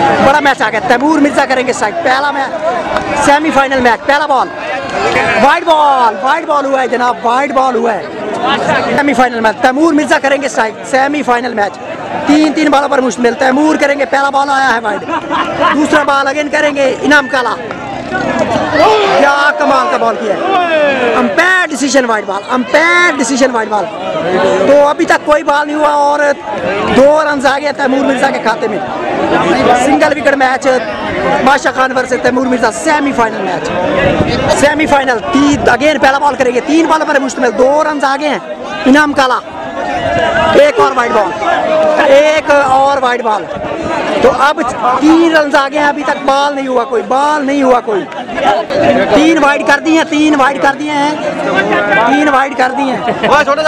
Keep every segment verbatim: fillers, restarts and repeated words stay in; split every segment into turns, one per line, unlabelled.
बड़ा मैच आ गया। तैमूर मिर्जा करेंगे साइड। पहला मैच सेमीफाइनल मैच, पहला ball wide ball, wide ball हुआ है जनाब, वाइड बॉल हुआ है। सेमीफाइनल मैच तैमूर मिर्जा करेंगे साइड। सेमीफाइनल मैच तीन तीन बॉलों पर मुश्तमिल। तैमूर करेंगे, पहला बॉल आया है वाइड। दूसरा बॉल अगेन करेंगे इनाम काला। क्या कमाल का बॉल किया है। Umpire decision wide ball, umpire decision wide ball. तो अभी तक कोई बॉल नहीं हुआ और दो रन आ गए तैमूर मिर्जा के खाते में। Single wicket match Badshah Khan versus Taimur Mirza semifinal match. Semifinal तीन अगेन पहला बॉल करेंगे, तीन बॉल पर मुश्तमिल, दो रन आ गए हैं। इनाम काला, एक और वाइड बॉल, एक और वाइड बॉल। तो अब तीन रन आ गए हैं, अभी तक बॉल नहीं हुआ कोई, बॉल नहीं हुआ कोई। तीन वाइड कर दी हैं, तीन वाइड कर दिए हैं, तीन वाइड कर दिए हैं।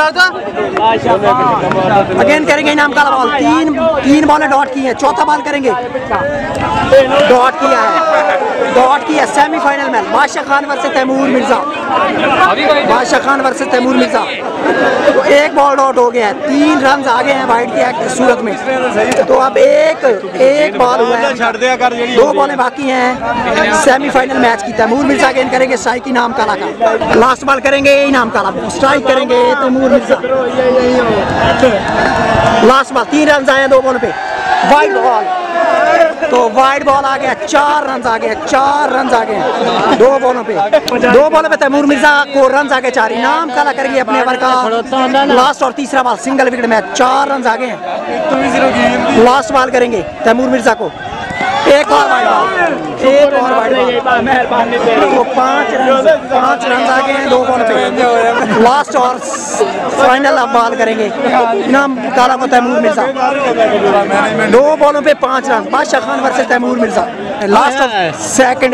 अगेन करेंगे इनाम काला बॉल। तीन तीन बॉलें डॉट की हैं, चौथा बॉल करेंगे, डॉट किया है, डॉट किया। सेमीफाइनल में बादशाह खान वर्सेस तैमूर मिर्जा, बादशाह खान वर्सेस तैमूर मिर्जा। तो एक बॉल डॉट हो गया है, तीन रन आ गए हैं वाइड की सूरत में। तो अब एक एक बॉल हुआ है, दो बॉलें बाकी हैं सेमीफाइनल मैच की। तैमूर मिर्जा गेंद करेंगे स्ट्राइक इनाम काला का। लास्ट बॉल करेंगे इनाम काला, स्ट्राइक करेंगे तैमूर मिर्जा। लास्ट बॉल, तीन रन आए हैं दो बॉल पे, वाइड बॉल। तो वाइड बॉल आ गया, चार रन आ गए, चार रन आ गए दो बॉलों पे, दो बॉलों पे तैमूर मिर्जा को रन आ गए चार। इनाम काला करेंगे अपने ओवर का लास्ट और तीसरा बॉल, सिंगल विकेट मैच, चार रन आ गए हैं। लास्ट बॉल करेंगे तैमूर मिर्जा को, एक और वाइड बॉल, एक और वाइड बॉल। तो पांच रन, पांच रन आ गए हैं दो बॉल पे। लास्ट और फाइनल अब बॉल करेंगे इनाम काला को तैमूर मिर्जा। दो बॉलों पे पांच run, Badshah Khan versus Taimur Mirza. Last और सेकंड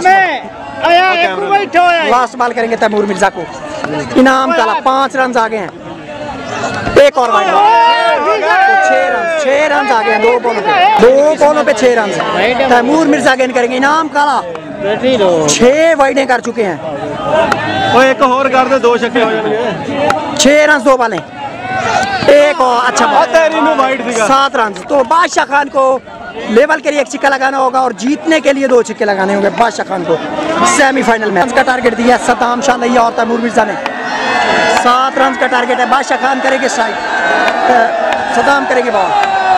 लास्ट बॉल करेंगे तैमूर मिर्जा को, इनाम काला। पांच रन आ गए हैं, एक और वाइड बॉल। छह रन, छह रन आ गए हैं दो बॉलों पे, दो बॉलों पे छह रन। तैमूर मिर्जा गेंद करेंगे इनाम काला, छह वाइडें कर चुके हैं।
वो एक और कर दे, दो छक्के हो जाएंगे।
छह रन दो बॉलें, एक और अच्छा बॉल, सात रन। तो बादशाह खान को लेवल के लिए एक छिक्का लगाना होगा और जीतने के लिए दो छिक्के लगाने होंगे बादशाह खान को सेमीफाइनल में। का टारगेट दिया सद्दाम शाह लिया और तैमूर मिर्जा ने। सात रन का टारगेट है। बादशाह खान करेंगे स्ट्राइक, सद्दाम करेंगे बॉल।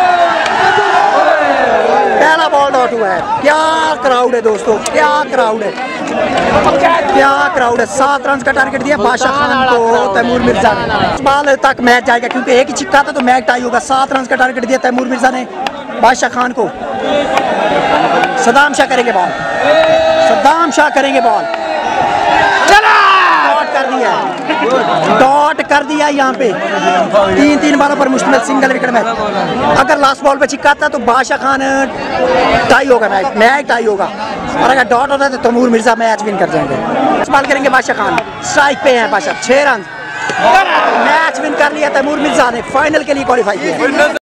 पहला बॉल डॉट हुआ है। क्या क्राउड है दोस्तों, क्या क्राउड है, क्या क्राउड है। सात रन का टारगेट दिया बादशाह खान को तैमूर मिर्जा ने। बॉल तक मैच जाएगा क्योंकि एक ही छिक्का था तो मैच टाई होगा। सात रन का टारगेट दिया तैमूर मिर्जा ने बादशाह खान को। सद्दाम शाह करेंगे बॉल, सद्दाम शाह करेंगे बॉल। डॉट कर दिया, डॉट कर दिया यहाँ पे। तीन तीन बॉलों पर मुश्तमिल सिंगल विकेट मैच। अगर लास्ट बॉल पे छिक्का था तो बादशाह खान टाई होगा, मैच मैच टाई होगा। और अगर डॉट होता है तो तैमूर मिर्जा मैच विन कर जाएंगे। बॉल करेंगे बादशाह खान, स्ट्राइक पे हैं बादशाह। छह रन, मैच विन कर लिया तैमूर मिर्जा ने, फाइनल के लिए क्वालिफाई किया।